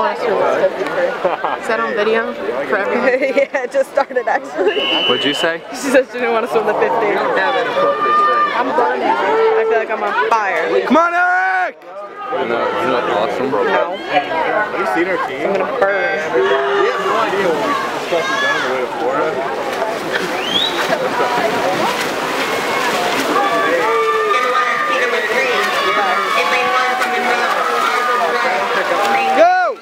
want to swim at 53. Is that on video for everyone? Yeah, it just started actually. What'd you say? She said she didn't want to swim the 50. I'm burning. I feel like I'm on fire. Come on, Eric! No, isn't that awesome? No. Have you seen our team? I'm gonna burn. We have no idea when we stuff it down the way to Florida. Go!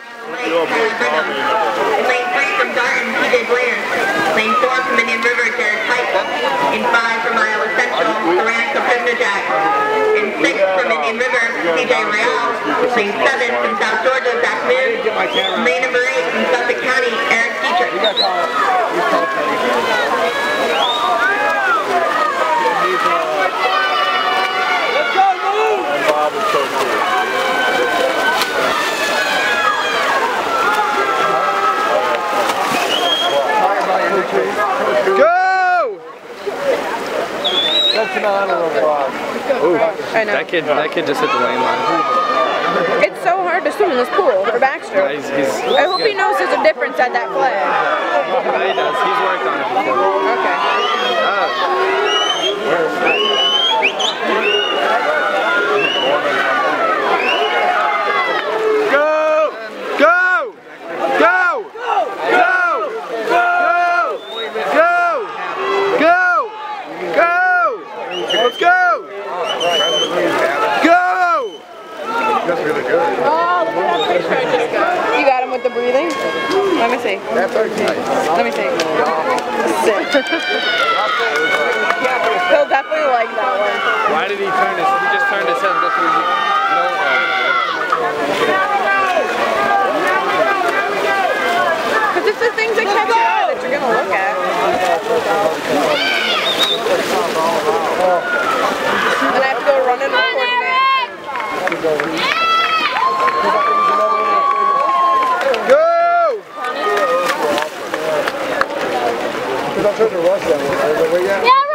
Lane 3 from Darton, PJ Blair. Lane 4 from Indian River, Jared Pike. In 5 from Iowa Central, Saran Kapimnajak. In 6 from Indian River, CJ Real. Lane 7 from South Georgia, Zach Moon. Lane number 8 from Suffolk County, Eric Dietrich. Let's go, move! And Bob is so cool. Go! That's an honor of Bob. I know. That kid just hit the lane line. It's so hard to swim in this pool for Baxter. I hope he knows there's a difference at that flag. Yeah, he does. He's worked on it before. Go! Go! Go! Go! Go! Go! Go! Let's go! Go! That's really good. Oh, look at that picture I just got. You got him with the breathing? Let me see. That's our team. Let me see. Sick. He'll definitely like that one. Why did he turn his? He just turned his head. Look at his. Because it's the things that catch your eye that you're going to look at. Then I have to go run and record it. Go! Because I'm trying to rush that one. Yeah.